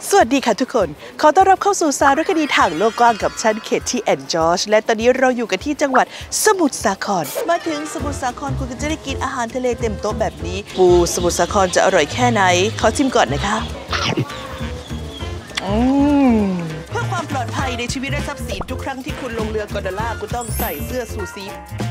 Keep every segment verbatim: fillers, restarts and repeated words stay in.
สวัสดีค่ะทุกคนขอต้อนรับเข้าสู่สารคดีทางโลกกว้างกับฉันเคที่แอนด์จอร์จและตอนนี้เราอยู่กันที่จังหวัดสมุทรสาครมาถึงสมุทรสาครคุณก็จะได้กินอาหารทะเลเต็มโต๊ะแบบนี้ปูสมุทรสาครจะอร่อยแค่ไหนขอชิมก่อนนะคะอืมเพื่อความปลอดภัยในชีวิตและทรัพย์สินทุกครั้งที่คุณลงเรือกอนโดล่าคุณต้องใส่เสื้อชูชีพ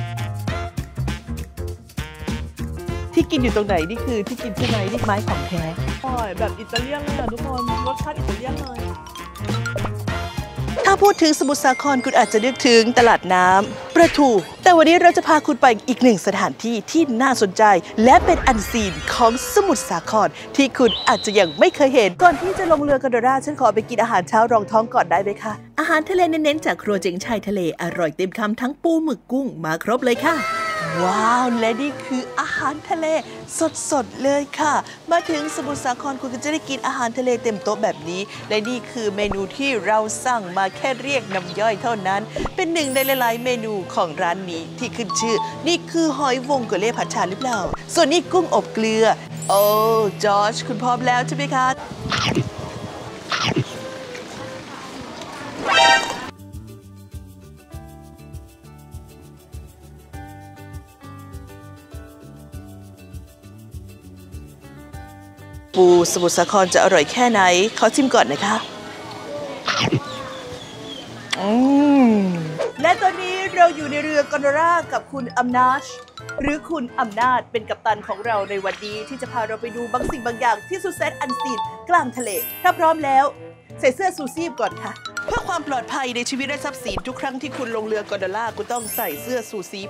ที่กินอยู่ตรงไหนนี่คือที่กินใช่ไหมนี่ไม้ของแท้อร่อยแบบอิตาเลียนเลยอ่ะทุกคนรสชาติอิตาเลียนเลยถ้าพูดถึงสมุทรสาครคุณอาจจะนึกถึงตลาดน้ำประทูแต่วันนี้เราจะพาคุณไปอีกหนึ่งสถานที่ที่น่าสนใจและเป็นอันซีนของสมุทรสาครที่คุณอาจจะยังไม่เคยเห็นก่อนที่จะลงเรือกอนโดล่าฉันขอไปกินอาหารเช้ารองท้องก่อนได้ไหมคะอาหารทะเลเน้นๆจากครัวเจ๋งชายทะเลอร่อยเต็มคำทั้งปูหมึกกุ้งมาครบเลยค่ะว้าวและนี่คืออาหารทะเลสดๆเลยค่ะมาถึงสมุทรสาครคุณก็จะได้กินอาหารทะเลเต็มโต๊ะแบบนี้และนี่คือเมนูที่เราสั่งมาแค่เรียกน้ำย่อยเท่านั้นเป็นหนึ่งในหลายๆเมนูของร้านนี้ที่ขึ้นชื่อนี่คือหอยวงกะเล่ผัดชาหรือเปล่าส่วนนี้กุ้งอบเกลือโอ้จอร์จคุณพร้อมแล้วใช่ไหมคะปูสมุทรสาครจะอร่อยแค่ไหนขอชิมก่อนนะคะอืมและตอนนี้เราอยู่ในเรือกอนโดล่ากับคุณอำนาจหรือคุณอำนาจเป็นกัปตันของเราในวันนี้ที่จะพาเราไปดูบางสิ่งบางอย่างที่สุดแสนอันซีนกลางทะเลถ้าพร้อมแล้วใส่เสื้อชูชีพก่อนค่ะเพื่อความปลอดภัยในชีวิตและทรัพย์สินทุกครั้งที่คุณลงเรือกอนโดล่าคุณต้องใส่เสื้อชูชีพ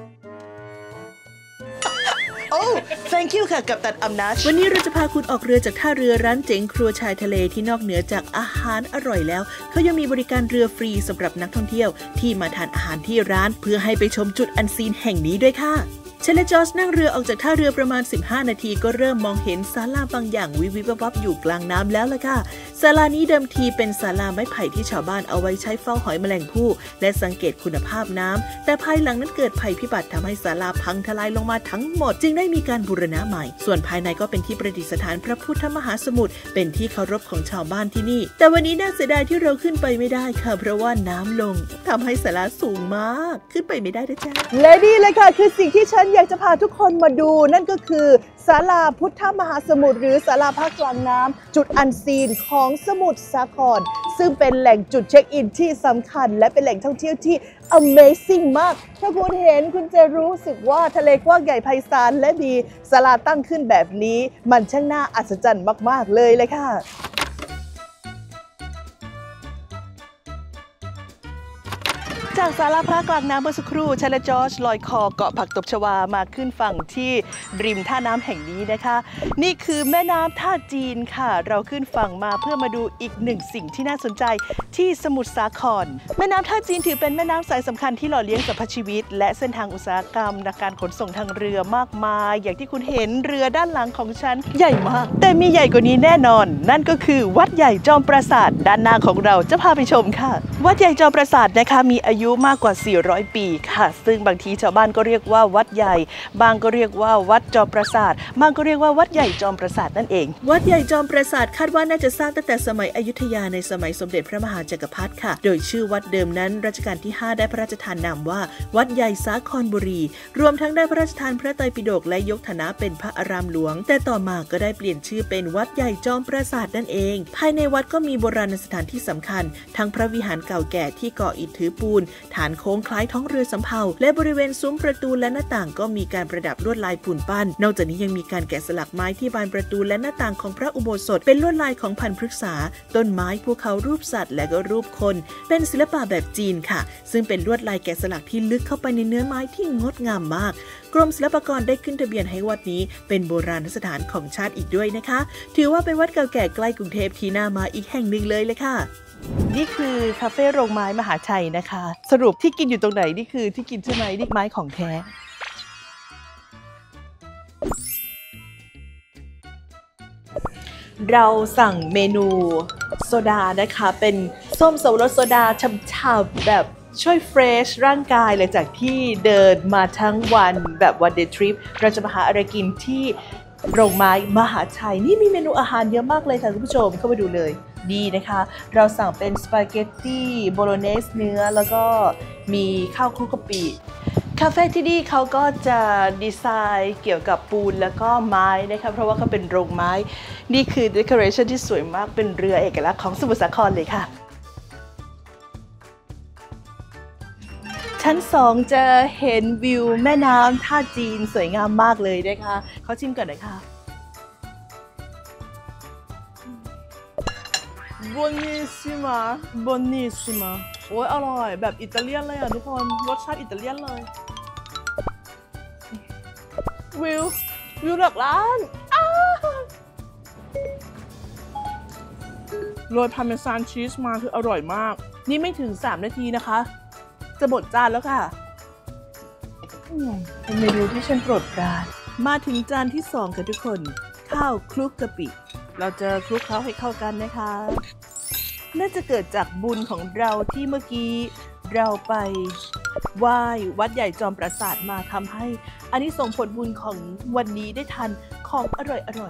โอ้ thank you ค่ะกัปตันอำนาจวันนี้เราจะพาคุณออกเรือจากท่าเรือร้านเจ๋งครัวชายทะเลที่นอกเหนือจากอาหารอร่อยแล้วเขายังมีบริการเรือฟรีสำหรับนักท่องเที่ยวที่มาทานอาหารที่ร้านเพื่อให้ไปชมจุดอันซีนแห่งนี้ด้วยค่ะฉันและจอร์จนั่งเรือออกจากท่าเรือประมาณสิบห้านาทีก็เริ่มมองเห็นศาลาบางอย่างวิววิววับอยู่กลางน้ำแล้วล่ะค่ะศาลานี้เดิมทีเป็นศาลาไม้ไผ่ที่ชาวบ้านเอาไว้ใช้เฝ้าหอยแมลงภู่และสังเกตคุณภาพน้ำแต่ภายหลังนั้นเกิดภัยพิบัติทำให้ศาลาพังทลายลงมาทั้งหมดจึงได้มีการบูรณะใหม่ส่วนภายในก็เป็นที่ประดิษฐานพระพุทธมหาสมุทรเป็นที่เคารพของชาวบ้านที่นี่แต่วันนี้น่าเสียดายที่เราขึ้นไปไม่ได้ค่ะเพราะว่าน้ำลงทำให้ศาลาสูงมากขึ้นไปไม่ได้นะจ๊ะและนี่เลยค่ะคือสิ่งที่ฉันอยากจะพาทุกคนมาดูนั่นก็คือศาลาพุทธมหาสมุทรหรือศาลาภาคกลางน้ำจุดอันซีนของสมุทรสาครซึ่งเป็นแหล่งจุดเช็คอินที่สำคัญและเป็นแหล่งท่องเที่ยวที่ Amazing มากถ้าคุณเห็นคุณจะรู้สึกว่าทะเลกว้างใหญ่ไพศาลและมีศาลาตั้งขึ้นแบบนี้มันช่างน่าอัศจรรย์มากๆเลยเลยค่ะจากศาลาพระกลางน้ำเมื่อสักครู่ฉันและจอร์จลอยคอเกาะผักตบชวามาขึ้นฝั่งที่ริมท่าน้ำแห่งนี้นะคะนี่คือแม่น้ำท่าจีนค่ะเราขึ้นฝั่งมาเพื่อมาดูอีกหนึ่งสิ่งที่น่าสนใจที่สมุทรสาครแม่น้ำท่าจีนถือเป็นแม่น้ำสายสำคัญที่หล่อเลี้ยงสรรพชีวิตและเส้นทางอุตสาหกรรมในการขนส่งทางเรือมากมายอย่างที่คุณเห็นเรือด้านหลังของฉันใหญ่มากแต่มีใหญ่กว่านี้แน่นอนนั่นก็คือวัดใหญ่จอมปราสาทด้านหน้าของเราจะพาไปชมค่ะวัดใหญ่จอมปราสาทนะคะมีอายุมากกว่าสี่ร้อยปีค่ะซึ่งบางทีชาวบ้านก็เรียกว่าวัดใหญ่บางก็เรียกว่าวัดจอมปราสาทบางก็เรียกว่าวัดใหญ่จอมปราสาทนั่นเองวัดใหญ่จอมปราสาทคาดว่าน่าจะสร้างตั้งแต่สมัยอยุธยาในสมัยสมเด็จพระมหาจักรพรรดิค่ะโดยชื่อวัดเดิมนั้นรัชกาลที่ห้าได้พระราชทานนามว่าวัดใหญ่สาครบุรีรวมทั้งได้พระราชทานพระไตรปิฎกและยกฐานะเป็นพระอารามหลวงแต่ต่อมาก็ได้เปลี่ยนชื่อเป็นวัดใหญ่จอมปราสาทนั่นเองภายในวัดก็มีโบราณสถานที่สำคัญทั้งพระวิหารเก่าแก่ที่ก่ออิฐถือปูนฐานโค้งคล้ายท้องเรือสำเภาและบริเวณซุ้มประตูและหน้าต่างก็มีการประดับลวดลายปูนปั้นนอกจากนี้ยังมีการแกะสลักไม้ที่บานประตูและหน้าต่างของพระอุโบสถเป็นลวดลายของพันธุ์พฤกษาต้นไม้ภูเขารูปสัตว์และก็รูปคนเป็นศิลปะแบบจีนค่ะซึ่งเป็นลวดลายแกะสลักที่ลึกเข้าไปในเนื้อไม้ที่งดงามมากกรมศิลปากรได้ขึ้นทะเบียนให้วัดนี้เป็นโบราณสถานของชาติอีกด้วยนะคะถือว่าเป็นวัดเก่าแก่ใกล้กรุงเทพที่น่ามาอีกแห่งหนึ่งเลยเลยค่ะนี่คือคาเฟ่โรงไม้มหาชัยนะคะสรุปที่กินอยู่ตรงไหนนี่คือที่กินใช่ไหมนี่ไม้ของแท้เราสั่งเมนูโซดานะคะเป็นส้มสับปะรดโซดาฉ่ำๆแบบช่วยเฟรชร่างกายหลังจากที่เดินมาทั้งวันแบบวันเดย์ทริปเราจะมาหาอะไรกินที่โรงไม้มหาชัยนี่มีเมนูอาหารเยอะมากเลยค่ะคุณผู้ชมเข้าไปดูเลยดีนะคะเราสั่งเป็นสปาเกตตี้โบโลเนสเนื้อแล้วก็มีข้าวคลุกกะปิคาเฟ่ที่นี่เขาก็จะดีไซน์เกี่ยวกับปูนแล้วก็ไม้นะคะเพราะว่าเขาเป็นโรงไม้นี่คือเดคอเรชันที่สวยมากเป็นเรือเอกลักษณ์ของสมุทรสาครเลยค่ะชั้นสองจะเห็นวิวแม่น้ำท่าจีนสวยงามมากเลยนะคะเขาชิมก่อนนะคะบอนิซิมาบอนิซิมาโอ้ยอร่อยแบบอิตาเลียนเลยอ่ะทุกคนรสชาติอิตาเลียนเลยวิววิวหลักล้านโรยพาร์เมซานชีสมาคืออร่อยมากนี่ไม่ถึงสามนาทีนะคะจะหมดจานแล้วค่ะเป็นเมนูที่ฉันโปรดปรานมาถึงจานที่สองค่ะทุกคนข้าวคลุกกะปิเราจะคลุกเคล้าให้เข้ากันนะคะน่าจะเกิดจากบุญของเราที่เมื่อกี้เราไปไหว้วัดใหญ่จอมปราสาทมาทำให้อันนี้ส่งผลบุญของวันนี้ได้ทานของอร่อยอร่อย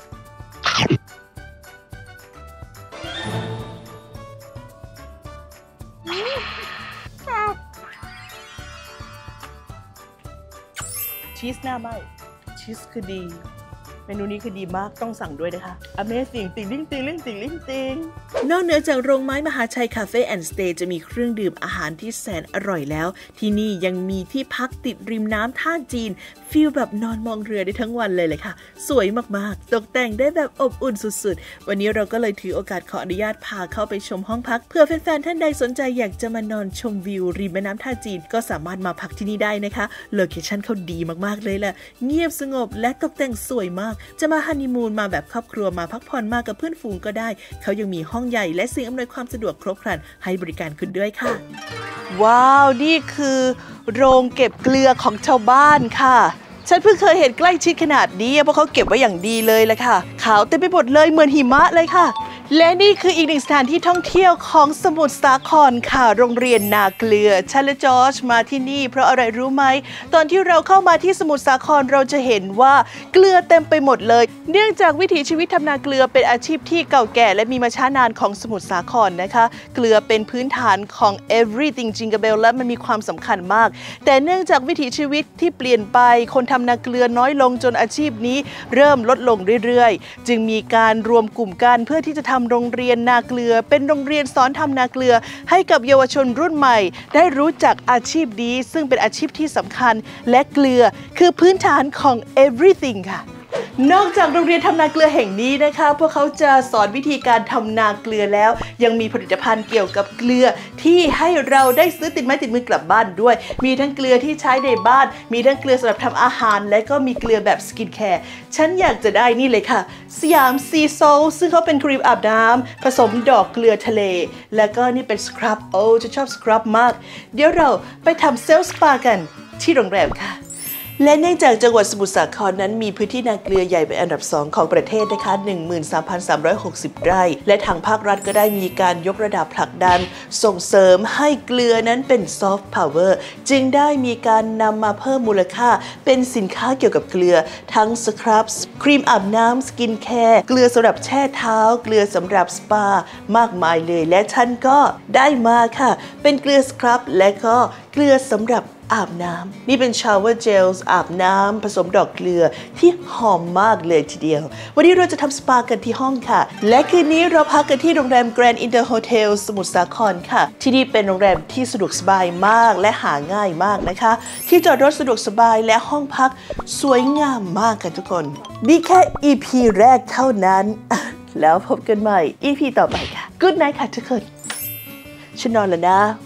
ชีสหน้าไหมชีสคือดีเมนูนี้คือดีมากต้องสั่งด้วยนะคะ Amazing ติ่งลิงติ่งลิงติ่งลิงติ่งนอกเหนือจากโรงไม้มหาชัยคาเฟ่แอนด์สเตย์จะมีเครื่องดื่มอาหารที่แสนอร่อยแล้วที่นี่ยังมีที่พักติดริมน้ำท่าจีนฟีลแบบนอนมองเรือได้ทั้งวันเลยเลยค่ะสวยมากๆตกแต่งได้แบบอบอุ่นสุดๆวันนี้เราก็เลยถือโอกาสขออนุญาตพาเข้าไปชมห้องพักเพื่อแฟนๆท่านใดสนใจอยากจะมานอนชมวิวริมแม่น้ำท่าจีนก็สามารถมาพักที่นี่ได้นะคะโลเคชั่นเขาดีมากๆเลยแหละเงียบสงบและตกแต่งสวยมากจะมาฮันนีมูนมาแบบครอบครัวมาพักผ่อนมากับเพื่อนฝูงก็ได้เขายังมีห้องใหญ่และสิ่งอำนวยความสะดวกครบครันให้บริการคุณด้วยค่ะว้าวนี่คือโรงเก็บเกลือของชาวบ้านค่ะฉันเพิ่งเคยเห็นใกล้ชิดขนาดนี้เพราะเขาเก็บไว้อย่างดีเลยแหละค่ะขาวเต็มไปหมดเลยเหมือนหิมะเลยค่ะและนี่คืออีกหนึ่งสถานที่ท่องเที่ยวของสมุทรสาครค่ะโรงเรียนนาเกลือฉันและจอร์จมาที่นี่เพราะอะไรรู้ไหมตอนที่เราเข้ามาที่สมุทรสาครเราจะเห็นว่าเกลือเต็มไปหมดเลยเนื่องจากวิถีชีวิตทำนาเกลือเป็นอาชีพที่เก่าแก่และมีมาช้านานของสมุทรสาครนะคะเกลือเป็นพื้นฐานของ everything Jingle Bell และมันมีความสำคัญมากแต่เนื่องจากวิถีชีวิตที่เปลี่ยนไปคนทำนาเกลือน้อยลงจนอาชีพนี้เริ่มลดลงเรื่อยๆจึงมีการรวมกลุ่มกันเพื่อที่จะทำโรงเรียนนาเกลือเป็นโรงเรียนสอนทำนาเกลือให้กับเยาวชนรุ่นใหม่ได้รู้จักอาชีพนี้ซึ่งเป็นอาชีพที่สำคัญและเกลือคือพื้นฐานของ everything ค่ะนอกจากโรงเรียนทำนาเกลือแห่งนี้นะคะพวกเขาจะสอนวิธีการทำนาเกลือแล้วยังมีผลิตภัณฑ์เกี่ยวกับเกลือที่ให้เราได้ซื้อติดไม้ติดมือกลับบ้านด้วยมีทั้งเกลือที่ใช้ในบ้านมีทั้งเกลือสำหรับทำอาหารและก็มีเกลือแบบสกินแคร์ฉันอยากจะได้นี่เลยค่ะสยามซีโซลซึ่งเขาเป็นครีมอาบน้ำผสมดอกเกลือทะเลแล้วก็นี่เป็นสครับโอ้จะชอบสครับมากเดี๋ยวเราไปทำเซลล์สปากันที่โรงแรมค่ะและเนื่องจากจังหวัดสมุทรสาครนั้นมีพื้นที่นาเกลือใหญ่เป็นอันดับสองของประเทศนะคะ หนึ่งหมื่นสามพันสามร้อยหกสิบ ไร่และทางภาครัฐก็ได้มีการยกระดับผลักดันส่งเสริมให้เกลือนั้นเป็นซอฟต์พาวเวอร์จึงได้มีการนำมาเพิ่มมูลค่าเป็นสินค้าเกี่ยวกับเกลือทั้งสครับครีมอาบน้ำสกินแคร์เกลือสำหรับแช่เท้าเกลือสำหรับสปามากมายเลยและฉันก็ได้มาค่ะเป็นเกลือสครับและก็เกลือสำหรับอาบน้ำนี่เป็นชาวเวอร์เจลส์อาบน้ำผสมดอกเกลือที่หอมมากเลยทีเดียววันนี้เราจะทำสปากันที่ห้องค่ะและคืนนี้เราพักกันที่โรงแรม Grand Inter Hotel สมุทรสาครค่ะที่นี่เป็นโรงแรมที่สะดวกสบายมากและหาง่ายมากนะคะที่จอดรถสะดวกสบายและห้องพักสวยงามมากค่ะทุกคนนี่แค่ อี พี แรกเท่านั้นแล้วพบกันใหม่ อี พี ต่อไปค่ะ Good night ค่ะทุกคนฉันนอนแล้วนะ